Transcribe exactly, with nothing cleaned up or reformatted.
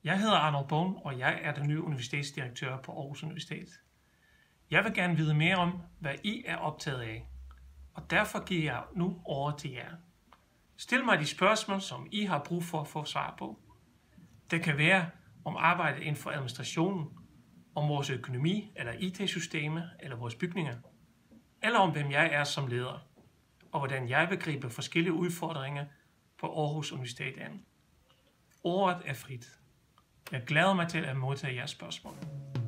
Jeg hedder Arnold Bohn, og jeg er den nye universitetsdirektør på Aarhus Universitet. Jeg vil gerne vide mere om, hvad I er optaget af, og derfor giver jeg nu over til jer. Stil mig de spørgsmål, som I har brug for at få svar på. Det kan være om arbejdet inden for administrationen, om vores økonomi eller I T-systemer eller vores bygninger, eller om hvem jeg er som leder, og hvordan jeg vil gribe forskellige udfordringer på Aarhus Universitet an. Ordet er frit. Jeg glæder mig til at modtage jeres spørgsmål.